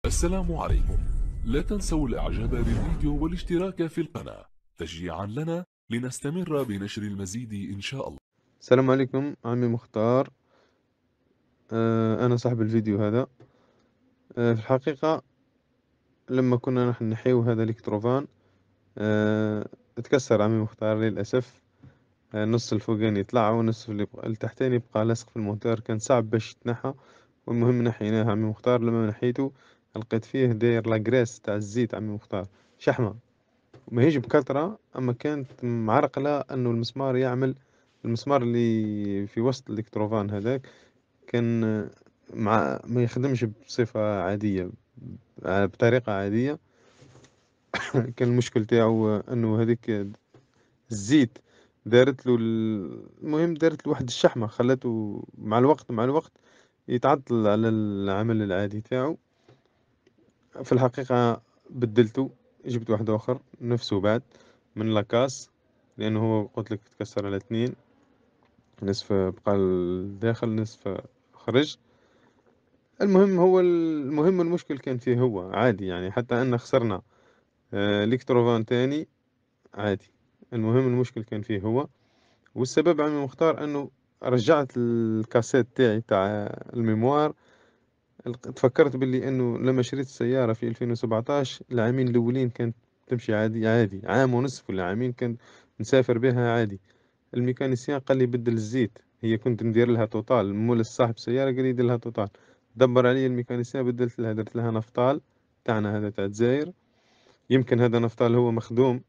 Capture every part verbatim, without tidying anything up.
السلام عليكم. لا تنسوا الاعجاب بالفيديو والاشتراك في القناة تشجيعا لنا لنستمر بنشر المزيد ان شاء الله. السلام عليكم عمي مختار. آه أنا صاحب الفيديو هذا. آه في الحقيقة لما كنا نحن نحيو هذا الإلكتروفان آه اتكسر عمي مختار للأسف. آه نص الفوقاني طلع ونصف اللي بقى التحتاني بقى لاصق في الموتور، كان صعب باش يتنحى. والمهم نحيناه عمي مختار. لما نحيته لقيت فيه داير لاجريس تاع الزيت عمي مختار، شحمة ماهيش بكثرة، أما كانت معرقلة أنه المسمار يعمل. المسمار اللي في وسط الإلكتروفان هذاك كان مع ما يخدمش بصفة عادية، بطريقة عادية. كان المشكل تاعو انه هذيك الزيت دارت له ال- المهم دارت له واحد الشحمة، خلته مع الوقت مع الوقت يتعطل على العمل العادي تاعو. في الحقيقة بدلته، جبت واحد اخر نفسه بعد من لاكاس، لانه هو قلت لك تكسر على اثنين، نصف بقى الداخل نصف خرج. المهم هو المهم المشكل كان فيه هو عادي، يعني حتى ان خسرنا آه، الكتروفان تاني عادي. المهم المشكل كان فيه هو. والسبب عمي مختار انه رجعت الكاسيت تاعي تاع الميموار. الق- تفكرت باللي انه لما شريت السيارة في ألفين وسبعطاش العامين الاولين كانت تمشي عادي عادي، عام ونصف ولا عامين كنت نسافر بها عادي. الميكانيسيان قال لي بدل الزيت، هي كنت ندير لها توتال، مول صاحب السيارة قال لي يدير لها توتال. دبر علي الميكانيسيان، بدلت لها، درت لها نفطال تاعنا هذا تاع الجزائر. يمكن هذا نفطال هو مخدوم،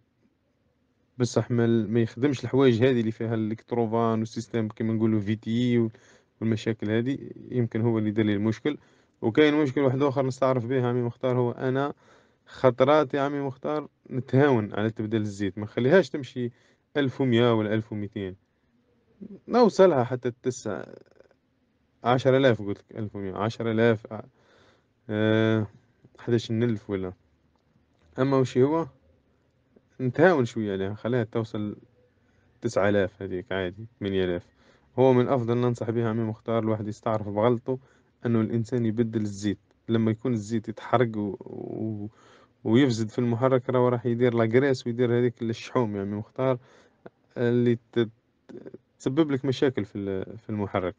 بصح ما ما يخدمش الحوايج هذه اللي فيها الالكتروفان والسيستم كيما نقولوا في تي إي والمشاكل هذه. يمكن هو اللي دار لي المشكل. وكاين مشكل واحد اخر نستعرف به عمي مختار، هو انا خطرات يا عمي مختار نتهاون على تبديل الزيت، ما خليهاش تمشي ألف ومئة ولا ألف ومئتين، نوصلها حتى تسع عشر آلاف. قلت لك ألف ومئة، عشر آلاف، آه حداش ألف ولا. أما وش هو نتهاون شوية عليها، خليها توصل تسعة آلاف هذيك عادي، ثمانية آلاف. هو من الأفضل ننصح بها عمي مختار الواحد يستعرف بغلطه، أنه الإنسان يبدل الزيت لما يكون الزيت يتحرق و... و... ويفزد في المحرك، راه راح يدير لاجريس ويدير هذيك الشحوم يا عمي مختار اللي ت... تسبب لك مشاكل في ال- في المحرك.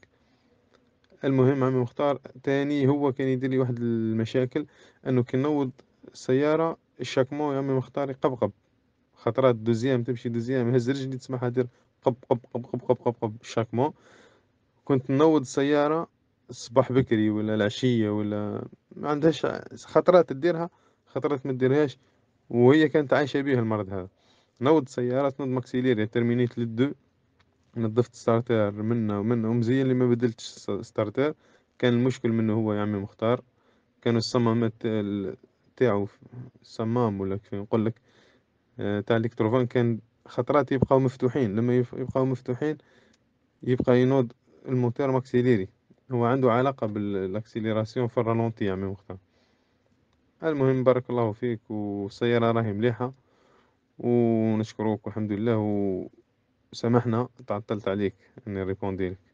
المهم عمي مختار تاني هو كان يدير لي واحد المشاكل، انه كي نوض السيارة الشاكمون يا عمي مختار يقبقب. خطرات دوزيام تمشي دوزيام هز رجلي تسمعها دير قب قب قب قب قب قب قب الشاكمون. كنت نوض السيارة الصباح بكري ولا العشية ولا ما عندهاش خطرات تديرها، خطرات ما تديرهاش. وهي كانت عايشة بيها المرض هذا. نوض سيارة تنوض ماكسيليري ترمينيت للدو، نظفت ستارتر منه ومنه ومزيان اللي ما بدلتش س- ستارتر. كان المشكل منه هو يا عمي مختار، كانوا الصمامات ال- تاعو صمام ولا كيف نقول لك، آه، تاع الكتروفان كان خطرات يبقاو مفتوحين. لما يف- يبقاو مفتوحين يبقى ينوض الموتور ماكسيليري. هو عنده علاقة بالاكسيليراسيون في الرالونتي يا عمي مختار. المهم بارك الله فيك، والسيارة راهي مليحة ونشكروك والحمد لله. وسامحنا تعطلت عليك اني ريبوندي لك.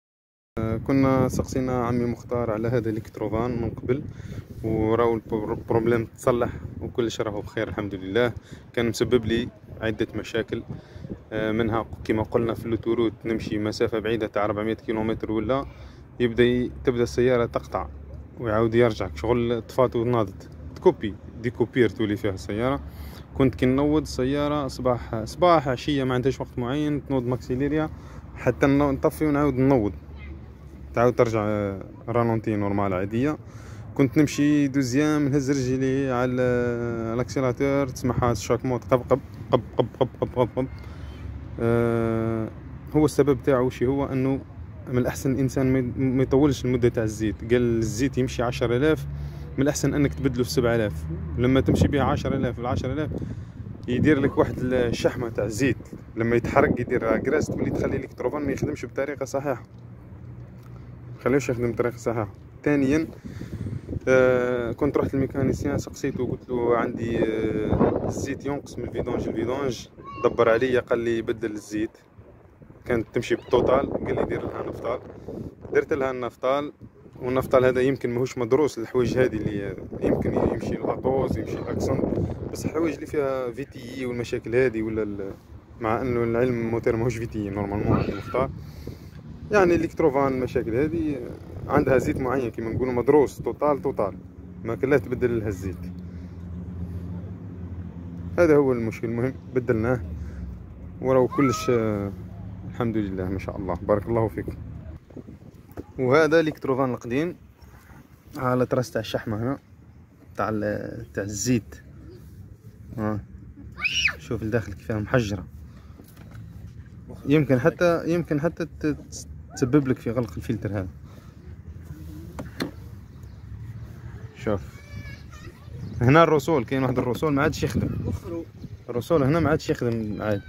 كنا سقسينا عمي مختار على هذا الكتروفان من قبل، وراو البروبليم تصلح وكلش راهو بخير الحمد لله. كان مسبب لي عدة مشاكل، آه، منها كما قلنا في اللوتوروت نمشي مسافة بعيدة تاع أربعمية كيلومتر ولا يبدأ ي- تبدأ السيارة تقطع ويعاود يرجع شغل طفات وناضت تكوبي ديكوبير تولي فيها السيارة. كنت كي نوض السيارة صباح صباح عشية ما عندهاش وقت معين تنوض ماكسيليريا حتى نطفي ونعاود نوض، تعاود ترجع آه، رالونتي نورمال عادية. كنت نمشي دوزيام نهز رجلي على الاكسيلاتور تسمعها الشاكمون تقبقب قب قب قب قب قب قب. آه هو السبب تاعو شي هو انه من الاحسن الانسان ما ي- ما يطولش المده تاع الزيت. قال الزيت يمشي عشرة آلاف، من الاحسن انك تبدله في سبعة آلاف. لما تمشي بها عشرة آلاف العشرة آلاف يدير لك واحد الشحمه تاع الزيت، لما يتحرق يدير كراس تولي تخلي الكتروفون ما يخدمش بطريقه صحيحه، خليوش يخدم بطريقه صحيحه. ثانيا آه كنت رحت للميكانيسيان سقسيته قلت له عندي آه الزيت ينقص من الفيدونج الفيدونج. دبر عليا قال لي بدل الزيت، كانت تمشي بالتوتال، قال لي دير لها نفطال. درت لها النفطال والنفطال هذا يمكن ماهوش مدروس الحوايج هذه اللي يمكن يمشي لاطوز يمشي لاكسون، بس الحوايج اللي فيها في تي والمشاكل هذه ولا مع انه العلم الموتور ماهوش في تي نورمالمون المختار، يعني الكتروفان المشاكل هذه عندها زيت معين كما نقولوا مدروس توتال توتال، ما كان لا تبدل لها الزيت. هذا هو المشكل. المهم بدلناه وراه كلش الحمد لله ما شاء الله بارك الله فيكم. وهذا الكتروفان القديم على تراس تاع الشحمه هنا تاع تاع الزيت، ها شوف الداخل كيفاه محجره، يمكن حتى يمكن حتى تسبب لك في غلق الفلتر هذا. شوف هنا الرسول كاين واحد الرسول ما عادش يخدم، الرسول هنا ما عادش يخدم عاد،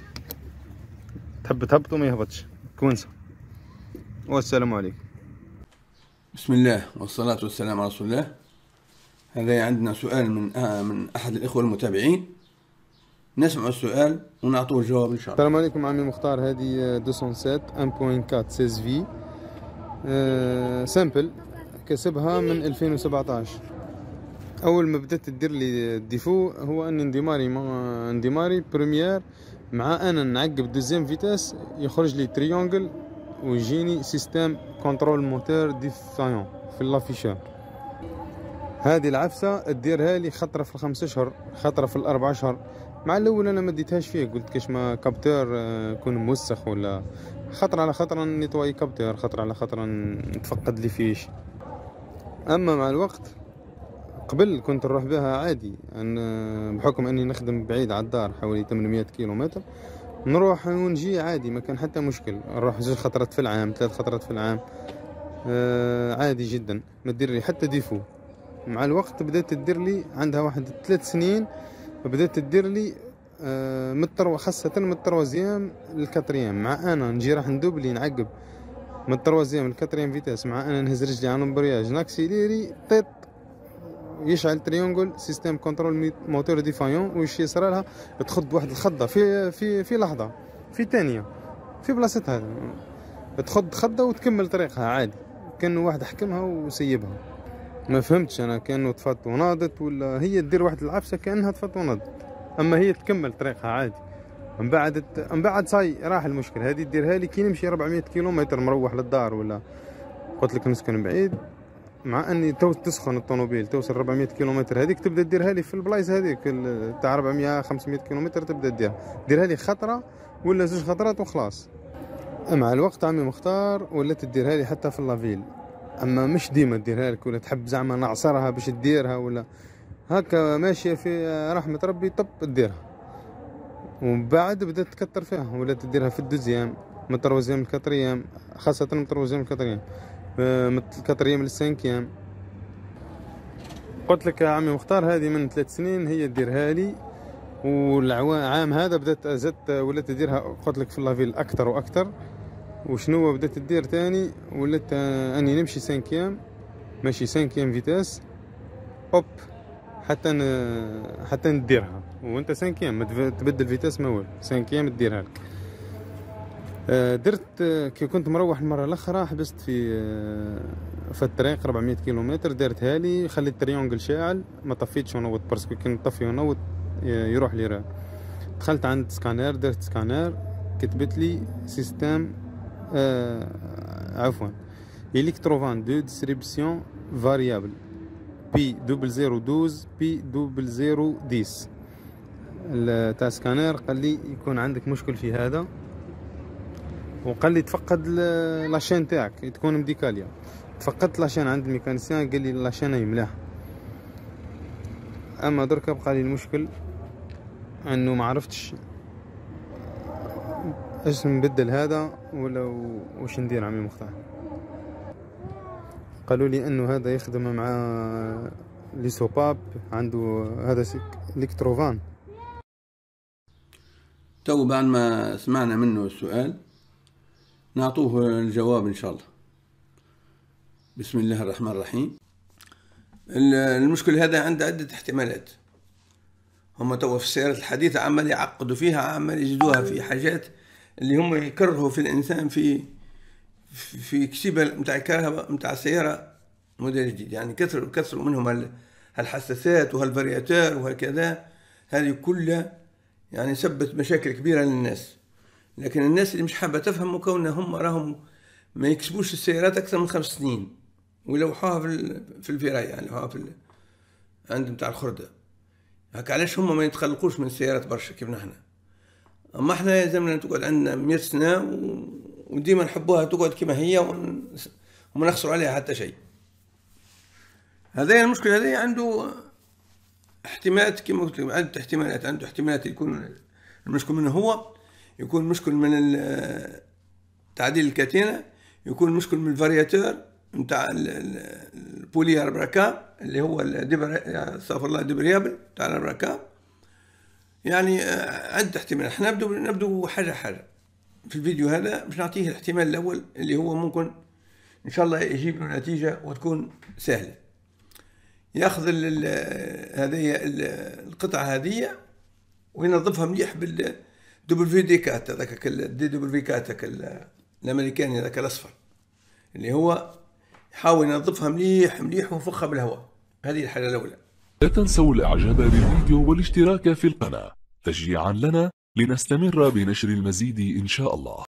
تحب تهبطو ما يهبطش كونسه. والسلام عليكم. بسم الله والصلاة والسلام على رسول الله. هذا عندنا سؤال من آه من أحد الإخوة المتابعين، نسمع السؤال ونعطوه الجواب إن شاء الله. السلام عليكم عمي مختار، هذه مئتين وسبعة واحد فاصلة أربعة ستة عشر في أه سامبل كسبها من ألفين وسبعطاش. أول ما بدأت تدير لي الديفو هو أن اندماري ما اندماري بريمير مع أنا نعقب دوزيام فيتاس يخرج لي تريونجل ويجيني سيستم كنترول موتور ديفايون في لافيشار. هذه العفسه ديرها لي خطره في الخمس اشهر خطره في الاربع اشهر. مع الاول انا ما ديتهاش فيه، قلت كاش ما كابتور يكون موسخ ولا خطره على خطره نيطواي كابتور، خطره على خطره نتفقد لي فيش. اما مع الوقت قبل كنت نروح بها عادي، أن بحكم اني نخدم بعيد على الدار حوالي ثمانمائة كيلومتر، نروح ونجي عادي ما كان حتى مشكل. نروح زوج خطرات في العام ثلاث خطرات في العام آه عادي جدا، ما تدير لي حتى ديفو. مع الوقت بدات تدير لي عندها واحد ثلاث سنين بدات تدير لي آه متر خاصه من التروازيام للكاتريام، مع انا نجي راح ندوبلي نعقب من التروازيام للكاتريام فيتاس، مع انا نهز رجلي على الامبرياج ناكسيليري طيط يشعل تريونجل سيستم كنترول موتور ديفايون ويش يصرى لها تخض واحد الخضه في في في لحظه في ثانيه في بلاصتها، تخض خضه وتكمل طريقها عادي. كان واحد حكمها وسيبها، ما فهمتش انا كانه طفات وناضت ولا هي تدير واحد العفسه كانها طفات وناضت، اما هي تكمل طريقها عادي. من بعد من بعد صاي راح المشكل. هذه ديرها لي كي نمشي أربعمائة كيلومتر مروح للدار، ولا قلت لك نسكن بعيد، مع اني تو تسخن الطوموبيل توصل أربعمائة كيلومتر، هذيك تبدا ديرها لي في البلايص هذيك تاع أربعمائة خمسمائة كيلومتر تبدا ديرها ديرها لي خطره ولا زوج خطرات وخلاص. مع الوقت عمي مختار ولات تديرها لي حتى في اللافيل، اما مش ديما ديرها لك، ولا تحب زعما نعصرها باش تديرها ولا هكا ماشيه في رحمه ربي طب تديرها. ومن بعد بدات تكثر فيها ولا تديرها في الدوزيام من التروازيام الكاتريام، خاصه من التروازيام الكاتريام من الكاتريام للسانكيام. قلت لك يا عمي مختار هذه من ثلاث سنين هي تديرها لي، والعام هذا بدات زدت ولا تديرها قلت لك في اللافيل اكثر واكثر. وشنو بدات تدير تاني ولات اني نمشي سانكيام ماشي سانكيام فيتاس اوب حتى ن... حتى نديرها. وانت سانكيام ما تبدل فيتاس ما والو، سانكيام تديرها لك. درت كي كنت مروح المره الاخرى حبست في في الطريق أربعمائة كيلومتر، دارتها لي خليت التريونجل شاعل ما طفيتش ونوض باسكو كي نطفي ونوض يروح لي راه. دخلت عند سكانير درت سكانير كتبت لي سيستم آه عفوا الكتروفان دو ديستريبسيون فاريابل بي دوبل زيرو دوز بي دوبل زيرو ديس تاع سكانير. قال لي يكون عندك مشكل في هذا، وقال لي تفقد لاشين تاعك تكون مديكاليا. تفقدت لاشين عند الميكانيسيان قال لي لاشين هي ملاح. اما دركا بقى لي المشكل انه ما عرفتش ايش نبدل هذا ولا واش ندير عمي مختار. قالوا لي انه هذا يخدم مع لي سوباب عنده هذا الكتروفان. تو بعد ما سمعنا منه السؤال نعطوه الجواب ان شاء الله. بسم الله الرحمن الرحيم. المشكل هذا عنده عدة احتمالات، هم تو في السيارات الحديثة عمال يعقدوا فيها، عمال يزيدوها في حاجات اللي هم يكرهوا في الإنسان في في كسيبة متاع الكهرباء متاع السيارة موديل جديد، يعني كثروا كثروا منهم هالحساسات وهالفارياتور وهكذا، هذه كلها يعني سبت مشاكل كبيرة للناس. لكن الناس اللي مش حابة تفهم مكونة هم راهم ما يكسبوش السيارات أكثر من خمس سنين ويلوحوها في في الفراية، يعني يلوحوها في عند متاع الخردة. هكا علاش هم ما يتخلقوش من السيارات برشا كيفنا احنا. أما احنا يلزمنا تقعد عندنا مية سنة وديما نحبوها تقعد كما هي وما نخسروا عليها حتى شيء. هذا المشكل هذا عنده احتمالات كما قلت لكم، عنده احتمالات عنده احتمالات يكون المشكل منه هو، يكون مشكل من تعديل الكاتينة، يكون مشكل من الفارياتور نتاع البولي اربراكاب اللي هو الدبر استغفر الله دبريابل تاع الاربراكاب. يعني عدة احتمالات. احنا نبدو نبدو حاجة حاجة في الفيديو هذا باش نعطيه الاحتمال الأول اللي هو ممكن إن شاء الله يجيب له نتيجة وتكون سهلة. ياخذ هذه القطعة هذه وينظفها مليح بالدبل في دي كات، هذاك الدي دبل في كات الأمريكاني هذاك الأصفر اللي هو يحاول ينظفها مليح مليح وينفخها بالهواء. هذه الحالة الأولى. لا تنسوا الإعجاب بالفيديو والاشتراك في القناة تشجيعا لنا لنستمر بنشر المزيد إن شاء الله.